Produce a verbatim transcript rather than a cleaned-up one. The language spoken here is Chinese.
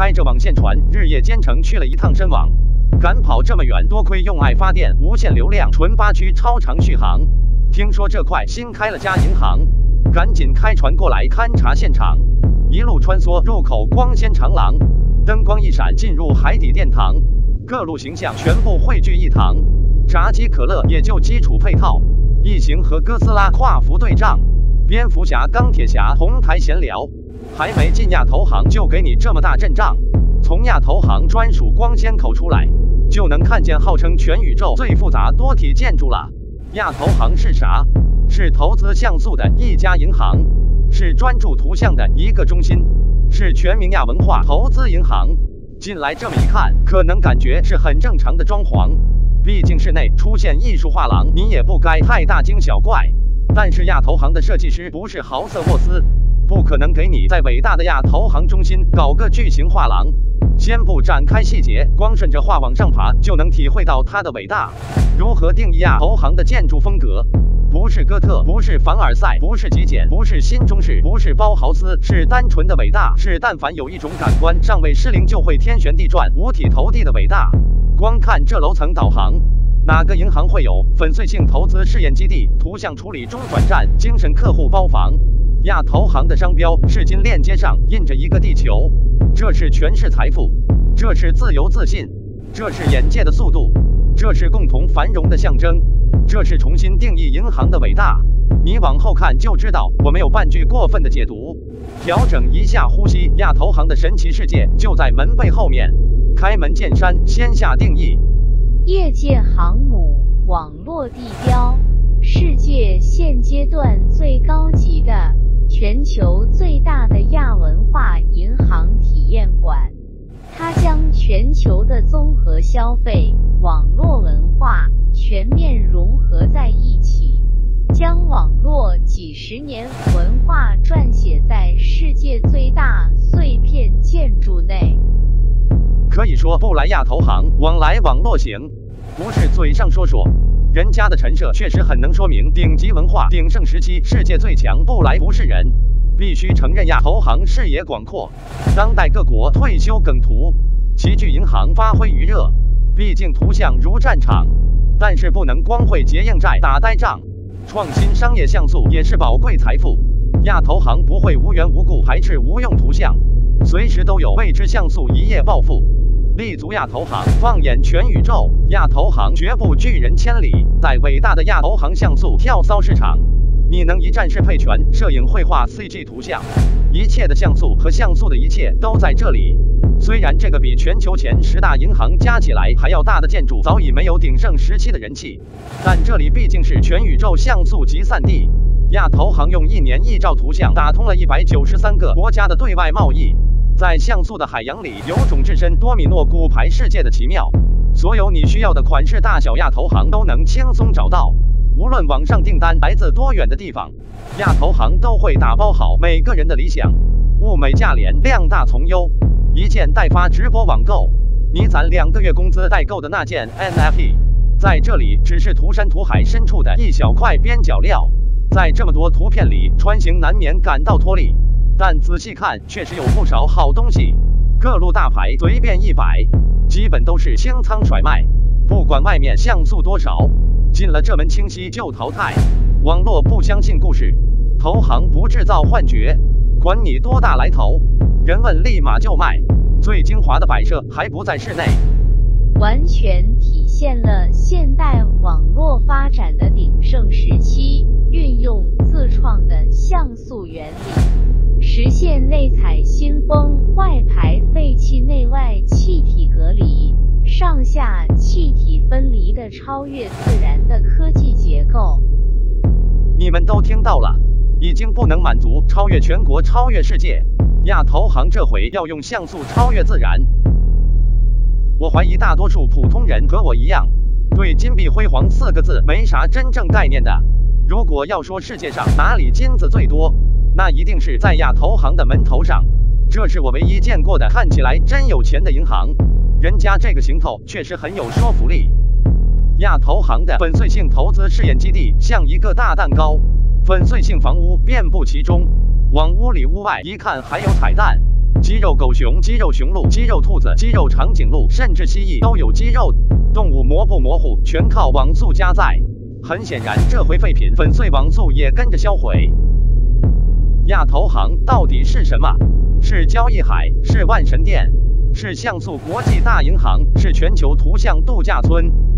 开着网线船，日夜兼程去了一趟深网。赶跑这么远，多亏用爱发电，无限流量，纯八区超长续航。听说这块新开了家银行，赶紧开船过来勘察现场。一路穿梭，入口光鲜长廊，灯光一闪，进入海底殿堂，各路形象全部汇聚一堂。炸鸡可乐也就基础配套，异形和哥斯拉跨服对仗，蝙蝠侠、钢铁侠同台闲聊。还没进亚投行就给你这么大阵仗，从亚投行专属光纤口出来，就能看见号称全宇宙最复杂多体建筑了。亚投行是啥？是投资像素的一家银行，是专注图像的一个中心，是全民亚文化投资银行。进来这么一看，可能感觉是很正常的装潢，毕竟室内出现艺术画廊，你也不该太大惊小怪。但是亚投行的设计师不是豪瑟沃斯，不可能给你在伟大的亚投行中心搞个巨型画廊。先不展开细节，光顺着画往上爬就能体会到它的伟大。如何定义亚投行的建筑风格？不是哥特，不是凡尔赛，不是极简，不是新中式，不是包豪斯，是单纯的伟大，是但凡有一种感官尚未失灵就会天旋地转、五体投地的伟大。光看这楼层导航，哪个银行会有粉碎性投资试验基地、图像处理中转站、精神客户包房？亚投行的商标是金链接上印着一个地球，这是权势财富，这是自由自信，这是眼界的速度，这是共同繁荣的象征，这是重新定义银行的伟大。你往后看就知道，我没有半句过分的解读。调整一下呼吸，亚投行的神奇世界就在门背后面。开门见山，先下定义。 业界航母网络地标，世界现阶段最高级的、全球最大的亚文化银行体验馆。它将全球的综合消费、网络文化全面融合在一起，将网络几十年文化撰写在世界最大碎片建筑内。 可以说不来亚投行，往来网络行，不是嘴上说说，人家的陈设确实很能说明顶级文化鼎盛时期世界最强，不来不是人。必须承认亚投行视野广阔，当代各国退休梗图齐聚银行发挥余热。毕竟图像如战场，但是不能光会结硬债打呆仗，创新商业像素也是宝贵财富。亚投行不会无缘无故排斥无用图像，随时都有为之像素一夜暴富。立足亚投行，放眼全宇宙，亚投行绝不拒人千里。在伟大的亚投行像素跳蚤市场，你能一站式配全、摄影、绘画、C G 图像，一切的像素和像素的一切都在这里。虽然这个比全球前十大银行加起来还要大的建筑早已没有鼎盛时期的人气，但这里毕竟是全宇宙像素集散地。亚投行用一年一兆图像打通了一百九十三个国家的对外贸易，在像素的海洋里有种置身多米诺骨牌世界的奇妙。所有你需要的款式大小，亚投行都能轻松找到。无论网上订单来自多远的地方，亚投行都会打包好每个人的理想，物美价廉，量大从优，一件代发直播网购，你攒两个月工资代购的那件 N F T， 在这里只是涂山涂海深处的一小块边角料，在这么多图片里穿行难免感到脱力，但仔细看确实有不少好东西。各路大牌随便一摆，基本都是清仓甩卖，不管外面像素多少，进了这门清晰就淘汰。网络不相信故事，投行不制造幻觉，管你多大来头，人问立马就卖。最精华的摆设还不在室内， 完全体现了现代网络发展的鼎盛时期，运用自创的像素原理，实现内采新风、外排废气、内外气体隔离、上下气体分离的超越自然的科技结构。 你们都听到了，已经不能满足超越全国、超越世界。亚投行这回要用像素超越自然。我怀疑大多数普通人和我一样，对金碧辉煌四个字没啥真正概念的。如果要说世界上哪里金子最多，那一定是在亚投行的门头上。这是我唯一见过的看起来真有钱的银行，人家这个行头确实很有说服力。亚投行的粉碎性投资试验基地像一个大蛋糕，粉碎性房屋遍布其中，往屋里屋外一看还有彩蛋， 肌肉狗熊、肌肉雄鹿、肌肉兔子、肌肉长颈鹿，甚至蜥蜴都有肌肉。动物模不模糊，全靠网速加载。很显然，这回废品粉碎网速也跟着销毁。亚投行到底是什么？是交易海？是万神殿？是像素国际大银行？是全球图像度假村？